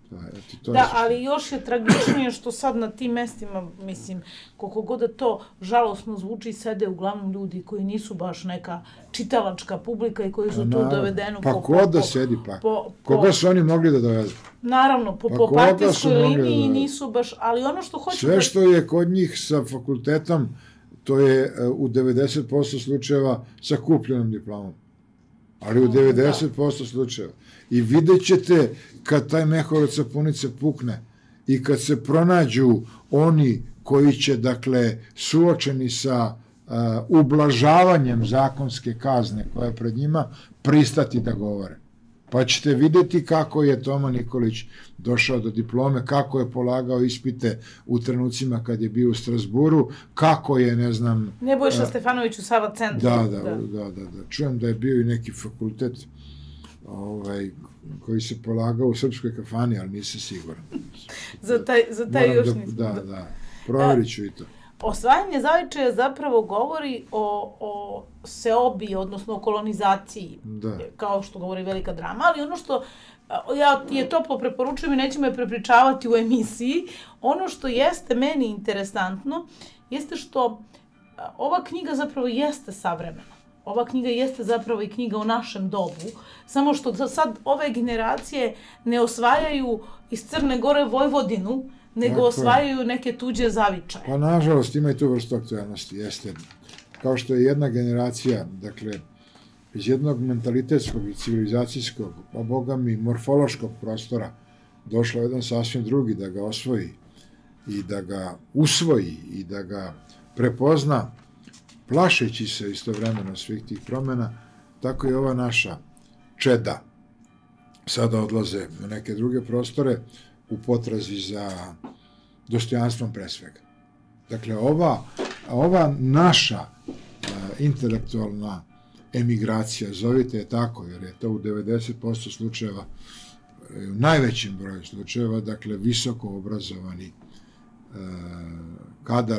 Da, ali još je tragičnije što sad na tim mestima, mislim, koliko god da to žalosno zvuči, sede uglavnom ljudi koji nisu baš neka čitalačka publika i koji su tu dovedenu pa ko da sedi pa? Koga su oni mogli da dovedu? Naravno, po partijskoj liniji nisu baš, ali ono što hoću... Sve što je kod njih sa fakultetom, to je u 90% slučajeva sa kupljenom diplomom. Ali u 90% slučajeva. I vidjet ćete kad taj mehurac sapunice pukne i kad se pronađu oni koji će, dakle, suočeni sa ublažavanjem zakonske kazne koja je pred njima, pristati da govore. Pa ćete vidjeti kako je Toma Nikolić došao do diplome, kako je polagao ispite u trenucima kad je bio u Strasburu, kako je, ne znam... Nebojša Stefanović u Sava centru. Da. Čujem da je bio i neki fakultet koji se polagao u Srpskoj kafani, ali nisam siguran. Za taj još nisam. Da. Provjerit ću i to. Osvajanje zavičaja zapravo govori o seobi, odnosno o kolonizaciji, kao što govori velika drama, ali ono što ja je toplo preporučujem i nećemo je prepričavati u emisiji, ono što jeste meni interesantno, jeste što ova knjiga zapravo jeste savremena. Ova knjiga jeste zapravo i knjiga o našem dobu, samo što sad ove generacije ne osvajaju iz Crne Gore Vojvodinu, nego osvajaju neke tuđe zavičaje. Pa nažalost ima i tu vrstu aktualnosti, jeste. Kao što je jedna generacija, dakle, iz jednog mentalitetskog i civilizacijskog, a boga mi morfološkog prostora, došlo jedan sasvim drugi da ga osvoji i da ga usvoji i da ga prepozna, plašeći se istovremeno svih tih promjena, tako i ova naša čeda sada odlaze na neke druge prostore u potrazi za dostojanstvom pre svega. Dakle, ova naša intelektualna emigracija, zovite je tako, jer je to u 90% slučajeva, u najvećem broju slučajeva, dakle, visoko obrazovani kadar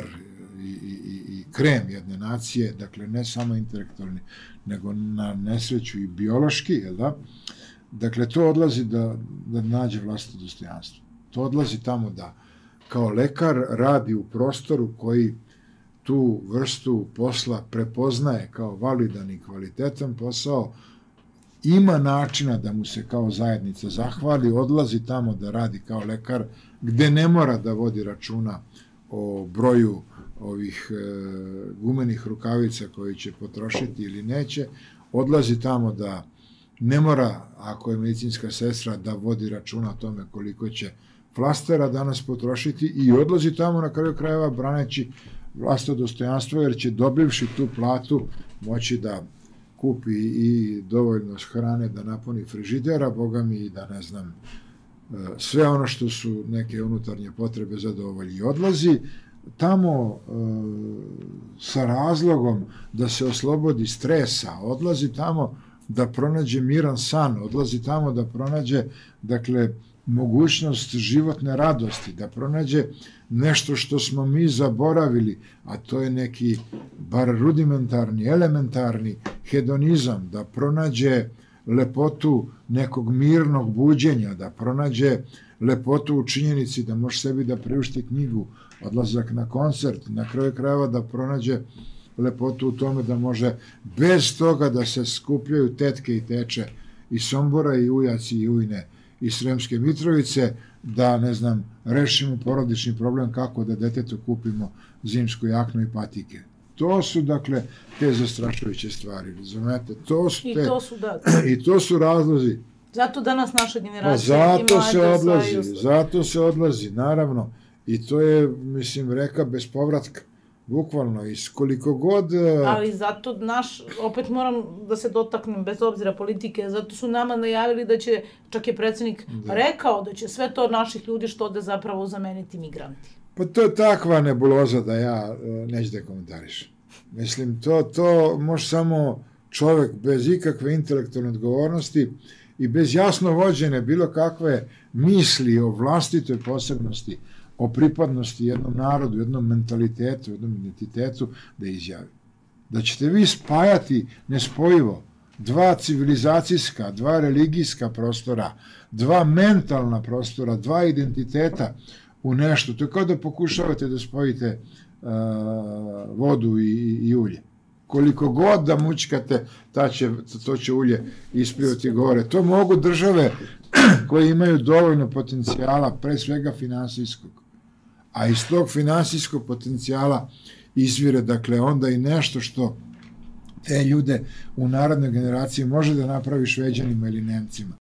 i krem jedne nacije, dakle, ne samo intelektualni, nego na nesreću i biološki, jel da? Dakle, to odlazi da nađe vlastito dostojanstvo. To odlazi tamo da kao lekar radi u prostoru koji tu vrstu posla prepoznaje kao validan i kvalitetan posao, ima načina da mu se kao zajednica zahvali, odlazi tamo da radi kao lekar, gde ne mora da vodi računa o broju ovih gumenih rukavica koji će potrošiti ili neće, odlazi tamo da ne mora, ako je medicinska sestra, da vodi računa o tome koliko će flastera danas potrošiti i odlazi tamo na kraju krajeva braneći vlastito dostojanstvo, jer će dobivši tu platu moći da kupi i dovoljno hrane da napuni frižidera, boga mi i da ne znam, sve ono što su neke unutarnje potrebe zadovolji i odlazi tamo sa razlogom da se oslobodi stresa, odlazi tamo da pronađe miran san, odlazi tamo da pronađe, dakle, mogućnost životne radosti, da pronađe nešto što smo mi zaboravili, a to je neki bar rudimentarni, elementarni hedonizam, da pronađe lepotu nekog mirnog buđenja, da pronađe lepotu u činjenici da može sebi da priušti knjigu, odlazak na koncert, na kraju krajeva da pronađe lepotu u tome da može bez toga da se skupljaju tetke i teče i Sombora i ujaci i ujne i Sremske Mitrovice, da, ne znam, rešimo porodični problem kako da detetu kupimo zimsku jaknu i patike. To su, dakle, te zastrašujuće stvari, razumete? I to su razlozi. Zato danas naša generacija zato se odlazi, naravno. I to je, mislim, reka bez povratka. Bukvalno, iz koliko god... Ali zato opet moram da se dotaknem, bez obzira politike, zato su nama najavili da će, čak je predsjednik rekao da će sve to od naših ljudi što ode zapravo zameniti migranti. Pa to je takva nebuloza da ja neću da komentarišem. Mislim, to može samo čovjek bez ikakve intelektualne odgovornosti i bez jasno vođene bilo kakve misli o vlastitoj posebnosti, o pripadnosti jednom narodu, jednom mentalitetu, jednom identitetu, da izjavi. Da ćete vi spajati nespojivo, dva civilizacijska, dva religijska prostora, dva mentalna prostora, dva identiteta u nešto. To je kao da pokušavate da spojite vodu i ulje. Koliko god da mučkate, to će ulje isplivati gore. To mogu države koje imaju dovoljno potencijala, pre svega finansijskog. A iz tog finansijskog potencijala izvire, dakle, onda i nešto što te ljude u narodnoj generaciji može da napravi Šveđanima ili Nemcima.